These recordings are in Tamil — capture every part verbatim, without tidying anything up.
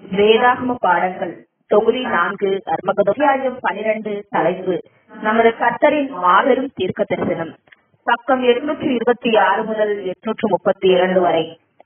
வேதாகம பாடங்கள் தொகுதி நான்கு அத்தியாயம் பனிரெண்டு. தலைப்பு நமது கர்த்தரின் மாபெரும் தீர்க்க தரிசனம். பக்கம் எட்நூற்றி இருபத்தி ஆறு முதல் எட்நூற்று முப்பத்தி இரண்டு வரை.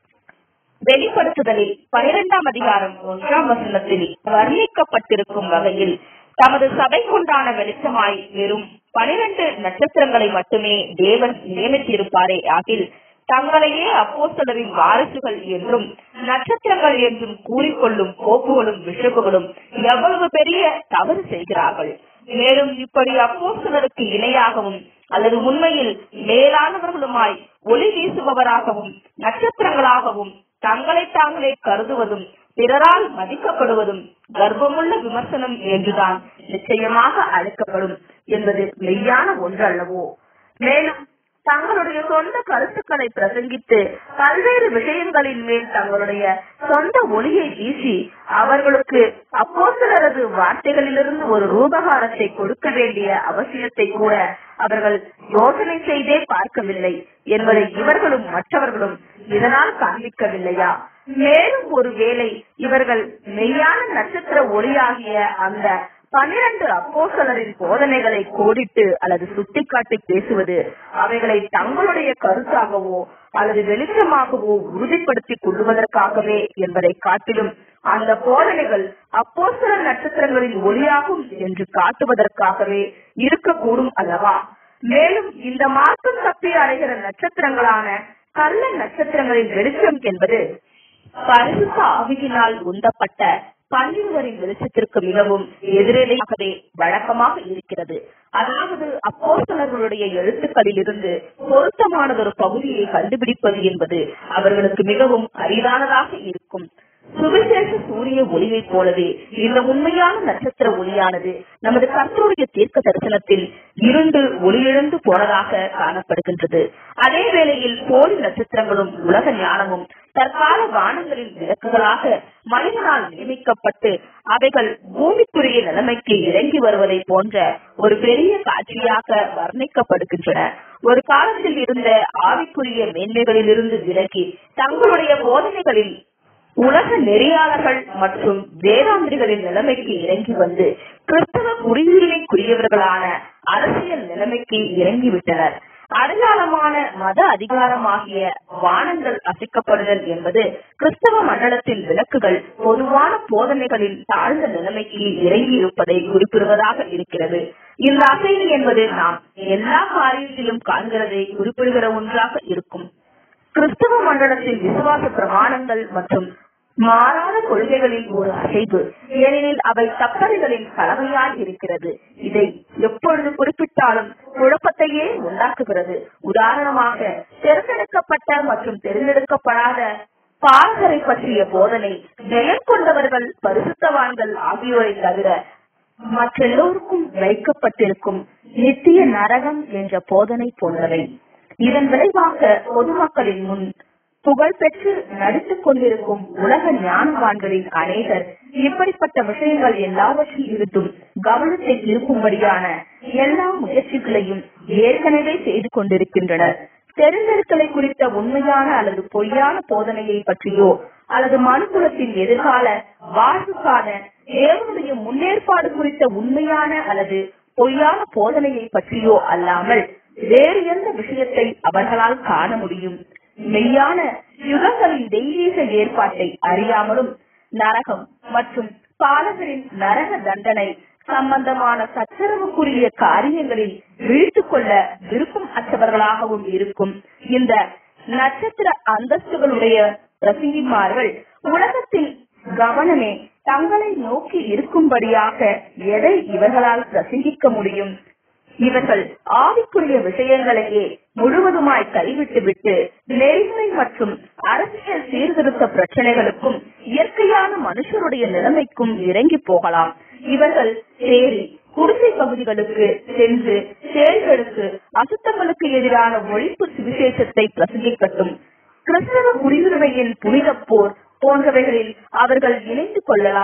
வெளிப்படுத்துதலில் பனிரெண்டாம் அதிகாரம் ஒன்றாம் வசனத்தில் வர்ணிக்கப்பட்டிருக்கும் வகையில் தமது சபைக்குண்டான வெளிச்சமாய் வெறும் பனிரெண்டு நட்சத்திரங்களை மட்டுமே தேவன் நியமித்திருப்பாரே ஆகில் தங்களையே அப்போஸ்தலரின் வாரிசுகள் என்றும் நட்சத்திரங்கள் என்றும் கூறிக்கொள்ளும் கோப்புகளும் பிஷப்புகளும் எவ்வளவு பெரிய தவறு செய்கிறார்கள். மேலும் இப்படி அப்போஸ்தலருக்கு இணையாகவும் அல்லது உண்மையில் மேலானவர்களுமாய் ஒளி வீசுபவராகவும் நட்சத்திரங்களாகவும் தங்களை தாங்களே கருதுவதும் பிறரால் மதிக்கப்படுவதும் கர்ப்பமுள்ள விமர்சனம் என்றுதான் நிச்சயமாக அழைக்கப்படும் என்பது மெய்யான ஒன்று அல்லவோ? மேலும் தங்களுடைய சொந்த கருத்துக்களை பிரசங்கித்து பல்வேறு விஷயங்களின் மேல் தங்களுடைய சொந்த ஒளியை வீசி அவர்களுக்கு அப்போஸ்தலரது வார்த்தைகளிலிருந்து ஒரு ரூபகாரத்தை கொடுக்க வேண்டிய அவசியத்தை கூட அவர்கள் யோசனை செய்தே பார்க்கவில்லை என்பதை இவர்களும் மற்றவர்களும் இதனால் காண்பிக்கவில்லையா? மேலும் ஒருவேளை இவர்கள் மெய்யான நட்சத்திர ஒளியாகிய அந்த பன்னிரண்டு அப்போஸ்தலரின் போதனைகளை கோடிட்டு அல்லது சுட்டிக்காட்டி பேசுவது அவைகளை தங்களுடைய கருத்தாகவோ அல்லது வெளிச்சமாகவோ உறுதிப்படுத்திக் கொள்வதற்காகவே என்பதை காட்டிலும் அந்த போதனைகள் அப்போஸ்தலர் நட்சத்திரங்களின் ஒளியாகும் என்று காட்டுவதற்காகவே இருக்கக்கூடும் அல்லவா? மேலும் இந்த மாற்றம் தப்பி அடைகிற நட்சத்திரங்களான கள்ள நட்சத்திரங்களின் வெளிச்சம் என்பது பரிசுத்த ஆவியினால் உந்தப்பட்ட பன்னிருவரின் வெளிச்சத்திற்கு மிகவும் எதிரடையாகவே வழக்கமாக இருக்கிறது. அதாவது அப்போஸ்தலர்களுடைய எழுத்துக்களில் இருந்து பொருத்தமானதொரு பகுதியை கண்டுபிடிப்பது என்பது அவர்களுக்கு மிகவும் அரிதானதாக இருக்கும். சுவிசேஷ சூரிய ஒளியை போலவே இந்த உண்மையான நட்சத்திர ஒளியானது நமது கர்த்தருடைய தீர்க்க தரிசனத்தில் இருண்டு ஒளியிழந்து போனதாக காணப்படுகின்றது. அதே வேளையில் போலி நட்சத்திரங்களும் உலக ஞானமும் தற்கால வானங்களின் விளக்குகளாக மனிதனால் நியமிக்கப்பட்டு அவைகள் பூமிக்குரிய நிலைமைக்கு இறங்கி வருவதை போன்ற ஒரு பெரிய காட்சியாக வர்ணிக்கப்படுகின்றன. ஒரு காலத்தில் இருந்த ஆவிக்குரிய மேன்மைகளில் இருந்து விலகி தங்களுடைய போதனைகளில் உலக நெறியாளர்கள் மற்றும் வேதாந்திரிகளின் நிலைமைக்கு இறங்கி வந்து கிறிஸ்தவ குடியுரிமைக்குரியவர்களான அரசியல் நிலைமைக்கு இறங்கிவிட்டனர். அடையாளமான மத அதிகாரமாகிய வானங்கள் அசைக்கப்படுதல் என்பது கிறிஸ்தவ மண்டலத்தின் விளக்குகள் பொதுவான போதனைகளின் தாழ்ந்த நிலைமைக்கு இறங்கி இருப்பதை குறிப்பிடுவதாக இருக்கிறது. இந்த அசைவு என்பது நாம் எல்லா காரியத்திலும் காண்கிறதை குறிப்பிடுகிற ஒன்றாக இருக்கும். கிறிஸ்தவ மண்டலத்தின் விசுவாச பிரமாணங்கள் மற்றும் மாறாத கொள்கைகளில் ஒரு அசைவு, ஏனெனில் அவை தப்பறைகளின் கலவையாய் இருக்கிறது. இதை எப்பொழுது குறிப்பிட்டாலும் குழப்பத்தையே உண்டாக்குகிறது. உதாரணமாக, தேர்ந்தெடுக்கப்பட்ட மற்றும் தேர்ந்தெடுக்கப்படாத பாலகரை பற்றிய போதனை ஜெயம் கொண்டவர்கள் பரிசுத்தவான்கள் ஆகியோரை தவிர மற்றெல்லோருக்கும் வைக்கப்பட்டிருக்கும் நித்திய நரகம் என்ற போதனை போன்றவை. இதன் விளைவாக பொதுமக்களின் முன் புகழ் பெற்று நடித்துக் கொண்டிருக்கும் உலக ஞானவான்களின் அநேகர் இப்படிப்பட்ட விஷயங்கள் எல்லாவற்றில் இருந்தும் கவனத்தை திருப்பும்படியான எல்லா முயற்சிகளையும் ஏற்கனவே செய்து கொண்டிருக்கின்றனர். தெரிந்தெடுத்தலை குறித்த உண்மையான அல்லது பொய்யான போதனையை பற்றியோ அல்லது மனுக்குலத்தின் எதிர்கால வாழ்வுக்கான தேவனுடைய முன்னேற்பாடு குறித்த உண்மையான அல்லது பொய்யான போதனையை பற்றியோ அல்லாமல் வேறு எந்த விஷயத்தை அவர்களால் காண முடியும்? மெய்யான யுகங்களின் தெய்வீக ஏற்பாட்டை அறியாமலும் நரகம் மற்றும் பாலகரின் நரக தண்டனை சம்பந்தமான சச்சரவுக்குரிய காரியங்களில் வீழ்த்துக் கொள்ள விருப்பம் அற்றவர்களாகவும் இருக்கும் இந்த நட்சத்திர அந்தஸ்துகளுடைய பிரசங்கிமார்கள் உலகத்தின் கவனமே தங்களை நோக்கி இருக்கும்படியாக எதை இவர்களால் பிரசங்கிக்க முடியும்? இவர்கள் ஆவிக்குரிய விஷயங்களையே முழுவதுமாய் கைவிட்டு விட்டு நெறிமுறை மற்றும் அரசியல் சீர்திருத்த பிரச்சனைகளுக்கும் இயற்கையான மனுஷருடைய நிலைமைக்கும் இறங்கி போகலாம். இவர்கள் சேரி குடிசை பகுதிகளுக்கு சென்று செயல்களுக்கு அசுத்தங்களுக்கு எதிரான ஒழிப்பு சுவிசேஷத்தை பிரசங்கிக்கட்டும். கிறிஸ்தவ குடியுரிமையின் புனித போர் போன்றவைகளில் அவர்கள் இணைந்து கொள்ளலாம்.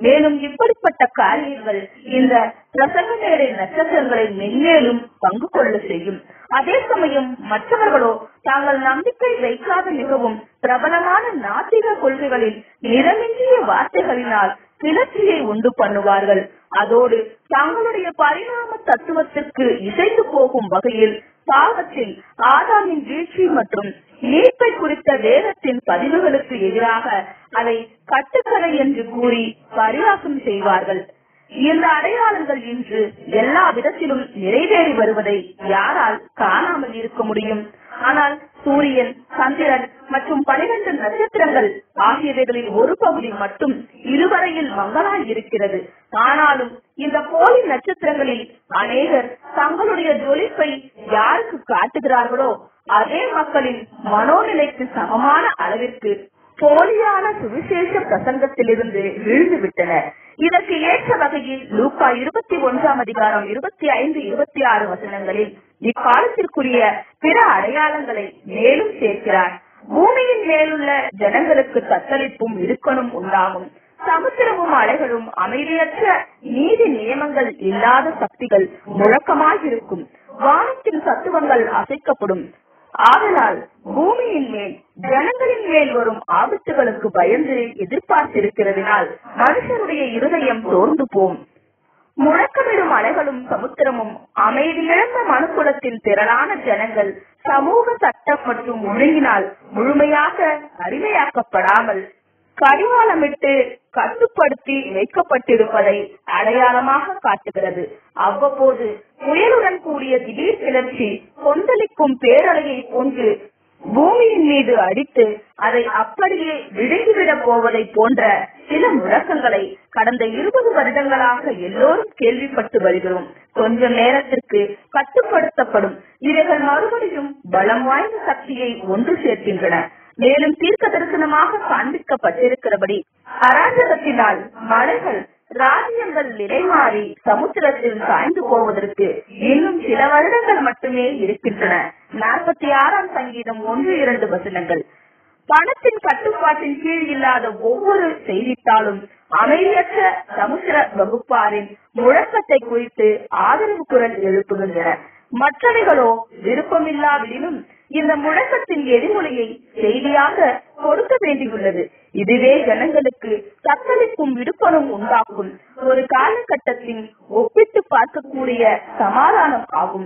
மேலும் இப்படிப்பட்ட காரியங்கள் இந்த பிரசங்க மேடை நட்சத்திரங்களை மென்மேலும் பங்கு கொள்ள செய்யும். அதே சமயம் மற்றவர்களோ தாங்கள் நம்பிக்கை வைக்காத மிகவும் பிரபலமான நாத்திக கொள்கைகளில் நிறமின்றிய வார்த்தைகளினால் கிளர்ச்சியை உண்டு பண்ணுவார்கள். அதோடு தங்களுடைய பரிணாம தத்துவத்திற்கு இசைந்து போகும் வகையில் பாவத்தில் ஆதாமின் வீழ்ச்சி மற்றும் மீட்பை குறித்த வேதத்தின் பதிவுகளுக்கு எதிராக அதை கட்டுக்கதை என்று கூறி பரிகாசம் செய்வார்கள். இந்த அடையாளங்கள் இன்று எல்லா விதத்திலும் நிறைவேறி வருவதை யாரால் காணாமல் இருக்க முடியும்? ஆனால் சூரியன், சந்திரன் மற்றும் பனிரெண்டு நட்சத்திரங்கள் ஆகியவைகளில் ஒரு பகுதி மட்டும் இருவரையில் மங்களாய் இருக்கிறது. ஆனாலும் இந்த போலி நட்சத்திரங்களில் அநேகர் தங்களுடைய ஜொலிப்பை யாருக்கு காட்டுகிறார்களோ அதே மக்களின் மனோநிலைக்கு சமமான அளவிற்கு போலியான சுவிசேஷ பிரசங்கத்திலிருந்து விழுந்து விட்டனர். இதற்கு ஏற்ற வகையில் லூக்கா இருபத்தி ஒன்றாம் அதிகாரம் இருபத்தி ஐந்து இருபத்தி ஆறு வசனங்களில் இக்காலத்திற்குரிய பிற அடையாளங்களை மேலும் சேர்க்கிறார். பூமியின் மேலுள்ள ஜனங்களுக்கு தத்தளிப்பும் இடுக்கணும் உண்டாகும். சமுத்திரமும் அலைகளும் அமைதியற்ற நீதி நியமங்கள் இல்லாத சக்திகள் முழக்கமாயிருக்கும். வானத்தின் தத்துவங்கள் அசைக்கப்படும். ஆதலால் பூமியின் மேல் ஜனங்களின் மேல் வரும் ஆபத்துகளுக்கு பயந்து எதிர்பார்த்திருக்கிறதுனால் மனுஷனுடைய இருதயம் சோர்ந்து போம். முழக்கமிடும் அலைகளும் சமுத்திரமும் அமைதியிழந்த மனுக்குலத்தின் திரளான ஜனங்கள் சமூக சட்டம் மற்றும் ஒழுங்கினால் முழுமையாக அடிமையாக்கப்படாமல் கடிவாளமிட்டு கட்டுப்படுத்தி வைக்கப்பட்டிருப்பதை அடையாளமாக காட்டுகிறது. அவ்வப்போது புயலுடன் கூடிய திடீர் கிளர்ச்சி கொந்தளிக்கும் பேரலையை போன்று பூமியின் மீது அடித்து அதை அப்படியே விழுங்கிவிடப் போவதை போன்ற சில முழக்கங்களை கடந்த இருபது வருடங்களாக எல்லோரும் கேள்விப்பட்டு வருகிறோம். கொஞ்ச நேரத்திற்கு கட்டுப்படுத்தப்படும் இவைகள் மறுபடியும் பலம் வாய்ந்த சக்தியை ஒன்று சேர்க்கின்றன. மேலும் தீர்க்க தரிசனமாக காண்பிக்கப்பட்டிருக்கிறபடி அராஜகத்தினால் மலைகள் ராஜ்யங்கள் நிலைமாறி சமுத்திரத்தில் சாய்ந்து போவதற்கு இன்னும் சில வருடங்கள் மட்டுமே இருக்கின்றன. நாற்பத்தி ஆறாம் சங்கீதம் ஒன்று இரண்டு வசனங்கள். பணத்தின் கட்டுப்பாட்டின் கீழ் இல்லாத ஒவ்வொரு செய்தித்தாளும் அமைதியற்ற சமுத்திர வகுப்பாரின் முழக்கத்தை குறித்து ஆதரவு குரல் எழுப்புகின்றன. மற்றவைகளோ விருப்பமில்லாவிடினும் இந்த முழக்கத்தின் எதிர்மொழியை செய்தியாக கொடுக்க வேண்டியுள்ளது. இதுவே ஜனங்களுக்கு தத்தளிப்பும் விடுப்பனும் உண்டாக்கும் ஒரு காலகட்டத்தின் ஒப்பிட்டு பார்க்கக்கூடிய சமாதானம் ஆகும்.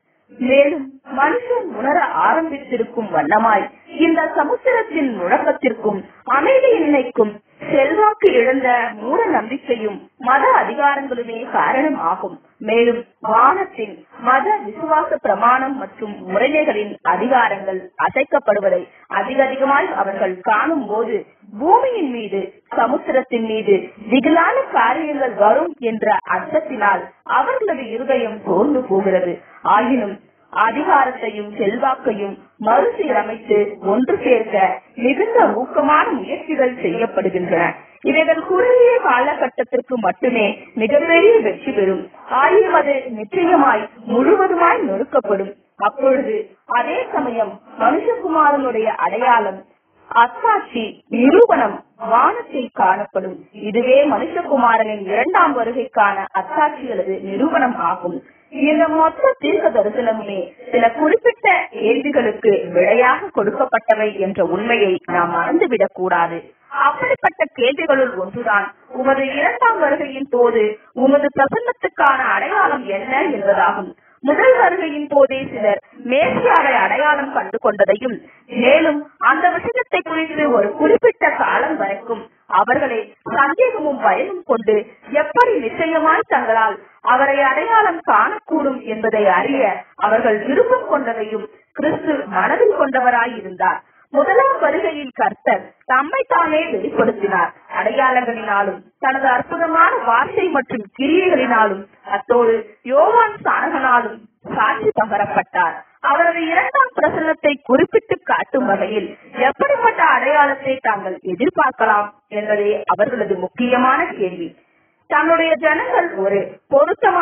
மேலும் மனுஷன் உணர ஆரம்பித்திருக்கும் வண்ணமாய் இந்த சமுத்திரத்தின் முழக்கத்திற்கும் அமைதியின்மைக்கும் செல்வாக்கு இழந்த மூட நம்பிக்கையும் மத அதிகாரங்களுமே காரணம் ஆகும். மேலும் வானத்தின் மத விசுவாச பிரமாணம் மற்றும் முறைமைகளின் அதிகாரங்கள் அசைக்கப்படுவதை அதிக அதிகமாய் அவர்கள் காணும் போது பூமியின் மீது சமுத்திரத்தின் மீது திகிலான காரியங்கள் வரும் என்ற அர்த்தத்தினால் அவர்களது இருதயம் சோர்ந்து போகிறது. ஆயினும் அதிகாரத்தையும் செல்வாக்கையும் மறுசீரமைத்து ஒன்று சேர்க்க மிகுந்த ஊக்கமான முயற்சிகள் செய்யப்படுகின்றன. இவைகள் குறுகிய காலகட்டத்திற்கு மட்டுமே மிகப்பெரிய வெற்றி பெறும். ஆயினும் அது நிச்சயமாய் முழுவதுமாய் நொறுக்கப்படும். அப்பொழுது அதே சமயம் மனுஷகுமாரனுடைய அடையாளம் அத்தாட்சி நிரூபணம் வானத்தில் காணப்படும். இதுவே மனுஷகுமாரனின் இரண்டாம் வருகைக்கான அத்தாட்சி அல்லது நிரூபணம் ஆகும். இந்த மொத்த தீர்க்க தரிசனமே சில குறிப்பிட்ட கேள்விகளுக்கு விடையாக கொடுக்கப்பட்டவை என்ற உண்மையை நாம் மறந்துவிடக் கூடாது. அப்படிப்பட்ட கேள்விகளுள் ஒன்றுதான் உமது இரண்டாம் வருகையின் போது உமது பிரசன்னத்துக்கான அடையாளம் என்ன என்பதாகும். முதல் வருகையின் போதே சிலர் மேசியாவை அடையாளம் கண்டு கொண்டதையும் மேலும் அந்த விஷயத்தை குறித்து ஒரு குறிப்பிட்ட காலம் வரைக்கும் அவர்களை சந்தேகமும் பயமும் கொண்டு எப்படி நிச்சயமாய் தங்களால் அவரை அடையாளம் காணக்கூடும் என்பதை அறிய அவர்கள் விருப்பம் கொண்டதையும் கிறிஸ்து மனதில் கொண்டவராய் இருந்தார். முதலாம் வருகையில் கர்த்தர் தம்மை தானே வெளிப்படுத்தினார். அடையாளங்களினாலும் தனது அற்புதமான வார்த்தை மற்றும் கிரியைகளினாலும் அத்தோடு யோவான் சாணகனாலும் சாட்சி பகரப்பட்டார். அவரது இரண்டாம் பிரசன்னத்தை குறிப்பிட்டு காட்டும் வகையில் எப்படிப்பட்ட அடையாளத்தை தாங்கள் எதிர்பார்க்கலாம் என்பதே அவர்களது முக்கியமான கேள்வி. தன்னுடைய ஜனங்கள் ஒரு பொருத்தமான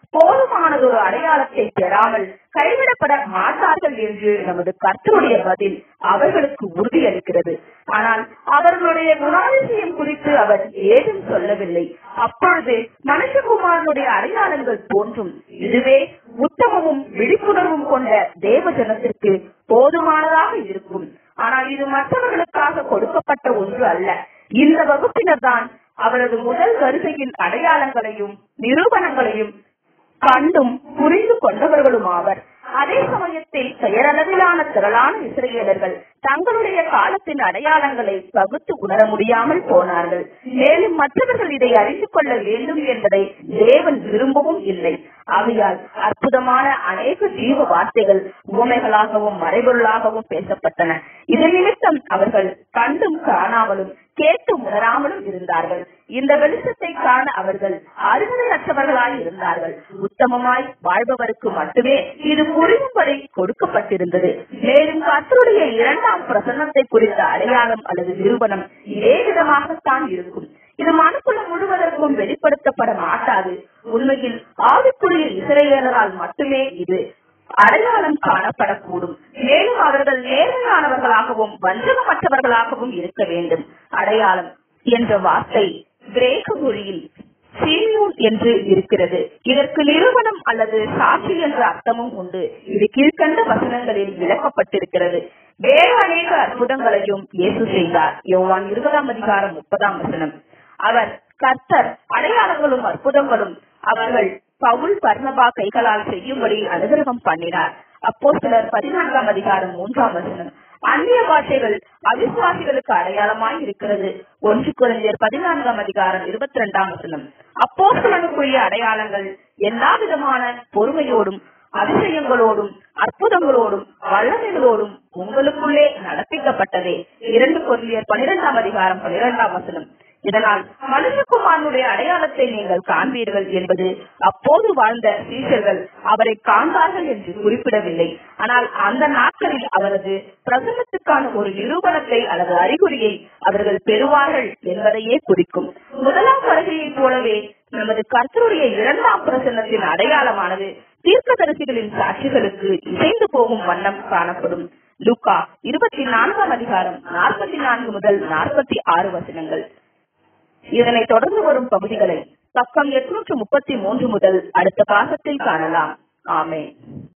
போதுமானதொரு அடையாளத்தை பெறாமல் கைவிடப்பட மாட்டார்கள் என்று நமது கர்த்தருடைய பதில் அவர்களுக்கு உறுதியளிக்கிறது. ஆனால் அவர்களுடைய குணாதிசயம் குறித்து அவர் ஏதும் சொல்லவில்லை. அப்பொழுது மனுஷகுமாரனுடைய அடையாளங்கள் தோன்றும். இதுவே உத்தமமும் விழிப்புணர்வும் கொண்ட தேவ ஜனத்திற்கு போதுமானதாக இருக்கும். ஆனால் இது மற்றவர்களுக்காக கொடுக்கப்பட்ட ஒன்று அல்ல. இந்த வகுப்பினர் தான் அவரது முதல் வருகையின் அடையாளங்களையும் நிரூபணங்களையும் கண்டும் புரிந்து கொண்டவர்களும் ஆவர். அதே சமயத்தில் பெயரளவிலான திரளான இஸ்ரவேலர்கள் தங்களுடைய காலத்தின் அடையாளங்களை பகுத்து உணர முடியாமல் போனார்கள். மேலும் மற்றவர்கள் இதை அறிந்து கொள்ள வேண்டும் என்பதை தேவன் விரும்பவும் இல்லை. ஆகையால் அற்புதமான அநேக ஜீவ வார்த்தைகள் உவமைகளாகவும் மறைபொருளாகவும் பேசப்பட்டன. இதன் நிமித்தம் அவர்கள் கண்டும் காணாமலும் கேட்டு உணராமலும் இருந்தார்கள். இந்த வெளிச்சத்தை காண அவர்கள் அறிவுரையற்றவர்களாய் இருந்தார்கள். உத்தமமாய் வாழ்பவருக்கு மட்டுமே இது புரியும்படி கொடுக்கப்பட்டிருந்தது. மேலும் கர்த்தருடைய இரண்டாம் பிரசன்னத்தை குறித்த அடையாளம் அல்லது நிரூபணம் இதே விதமாகத்தான் இருக்கும். இது மனுக்குலம் முழுவதற்கும் வெளிப்படுத்தப்பட மாட்டாது. உண்மையில் ஆவிக்குரிய இஸ்ரவேலரால் மட்டுமே இது அடையாளம் காணப்படக்கூடும். மேலும் அவர்கள் நேர்மையானவர்களாகவும் வஞ்சகமற்றவர்களாகவும் இருக்க வேண்டும். அடையாளம் என்ற வார்த்தை கிரேக்க மொழியில் சீமியோன் என்று இருக்கிறது. இதற்கு நிரூபணம் அல்லது சாட்சி என்ற அர்த்தமும் உண்டு. இது கீழ்கண்ட வசனங்களில் விளக்கப்பட்டிருக்கிறது. வேறு அநேக அற்புதங்களையும் இயேசு செய்தார். யோவான் இருபதாம் அதிகாரம் முப்பதாம் வசனம். அவர் கர்த்தர் அடையாளங்களும் அற்புதங்களும் அவர்கள் பவுல் பர்னபா கைகளால் செய்யும்படி அனுகிரகம் பண்ணினார். அப்போஸ்தலர் பதினான்காம் அதிகாரம் மூன்றாம் வசனம். அந்நிய பாஷைகள் அவிசுவாசிகளுக்கு அடையாளமாய் இருக்கிறது. ஒன்று கொரிந்தியர் பதினான்காம் அதிகாரம் இருபத்தி இரண்டாம் வசனம். அப்போஸ்தலனுக்குரிய அடையாளங்கள் எல்லா விதமான பொறுமையோடும் அதிசயங்களோடும் அற்புதங்களோடும் வல்லமைகளோடும் உங்களுக்குள்ளே நடப்பிக்கப்பட்டதே. இரண்டு கொரிந்தியர் பனிரெண்டாம் அதிகாரம் பனிரெண்டாம் வசனம். இதனால் மனுஷகுமாரனுடைய அடையாளத்தை நீங்கள் காண்பீர்கள் என்பது அப்போது வாழ்ந்த சீஷர்கள் அவரை காண்பார்கள் என்று குறிப்பிடவில்லை. ஆனால் அந்த நாட்களில் அவரது பிரசன்னத்துக்கான ஒரு நிரூபணத்தை அல்லது அறிகுறியை அவர்கள் பெறுவார்கள் என்பதையே குறிக்கும். முதலாம் வருகையை போலவே நமது கர்த்தருடைய இரண்டாம் பிரசன்னத்தின் அடையாளமானது தீர்க்கதரிசிகளின் சாட்சிகளுக்கு இசைந்து போகும் வண்ணம் காணப்படும். லூக்கா இருபத்தி நான்காம் அதிகாரம் நாற்பத்தி நான்கு முதல் நாற்பத்தி ஆறு வசனங்கள். இதனை தொடர்ந்து வரும் பகுதிகளை பக்கம் எட்நூற்று முப்பத்தி மூன்று முதல் அடுத்த பாகத்தில் காணலாம். ஆமென்.